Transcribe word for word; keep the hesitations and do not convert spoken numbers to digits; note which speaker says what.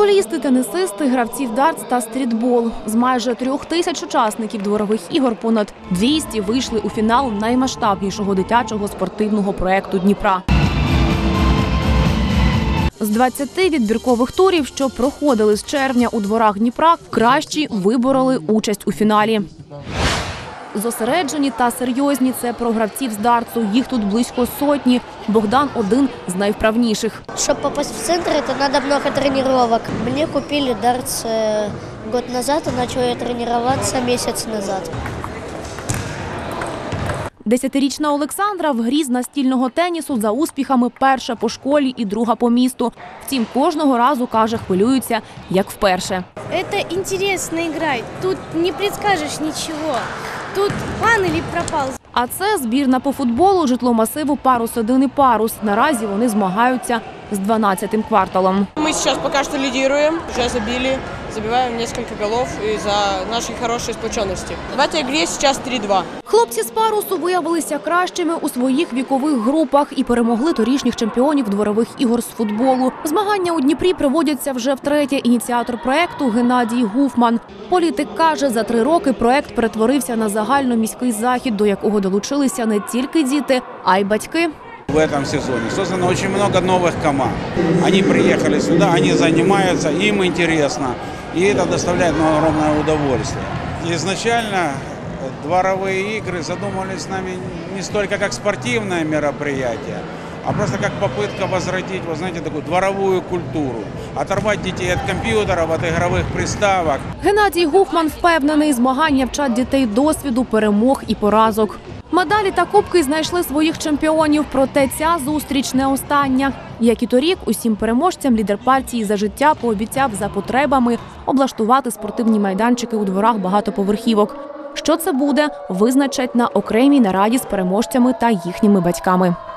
Speaker 1: Футболісти, тенісисти, гравці в дартс та стрітбол. З майже трьох тисяч учасників дворових ігор понад двісті вийшли у фінал наймасштабнішого дитячого спортивного проєкту Дніпра. З двадцяти відбіркових турів, що проходили з червня у дворах Дніпра, кращі вибороли участь у фіналі. Зосереджені та серйозні – це про гравців з дартсу. Їх тут близько сотні. Богдан – один з найвправніших.
Speaker 2: Щоб попасть в центр, це треба багато тренувань. Мені купили дартс год назад, і почав я тренуватися місяць назад.
Speaker 1: Десятирічна Олександра в грі з настільного тенісу за успіхами перша по школі і друга по місту. Втім, кожного разу, каже, хвилюється, як вперше.
Speaker 3: Це цікаво грати. Тут не предскажеш нічого. Тут пан або пропав.
Speaker 1: А це збірна по футболу житломасиву «Парус один» і «Парус». Наразі вони змагаються з дванадцятим кварталом.
Speaker 4: Ми зараз поки що лідируємо, вже забили, забиваємо кілька голів із-за нашої хорошої сплоченості. В цій грі зараз три-два.
Speaker 1: Хлопці з «Парусу» виявилися кращими у своїх вікових групах і перемогли торішніх чемпіонів дворових ігор з футболу. Змагання у Дніпрі проводяться вже втретє. Ініціатор проєкту Геннадій Гуфман. Політик каже, за три роки проєкт перетворився на загальноміський захід, до якого долучилися не тільки діти, а й батьки.
Speaker 5: В этом сезоне создано очень много новых команд. Они приехали сюда, они занимаются, им интересно, и это доставляет нам огромное удовольствие. Изначально дворовые игры задумывались с нами не столько как спортивное мероприятие, а просто как попытка возродить, вы знаете, такую дворовую культуру, оторвать детей от компьютеров, от игровых приставок.
Speaker 1: Геннадій Гуфман впевнений, змагання вчать дітей досвіду, перемог і поразок. Медалі та кубки знайшли своїх чемпіонів, проте ця зустріч не остання. Як і торік, усім переможцям лідер партії «За життя» пообіцяв за потребами облаштувати спортивні майданчики у дворах багатоповерхівок. Що це буде, визначать на окремій нараді з переможцями та їхніми батьками.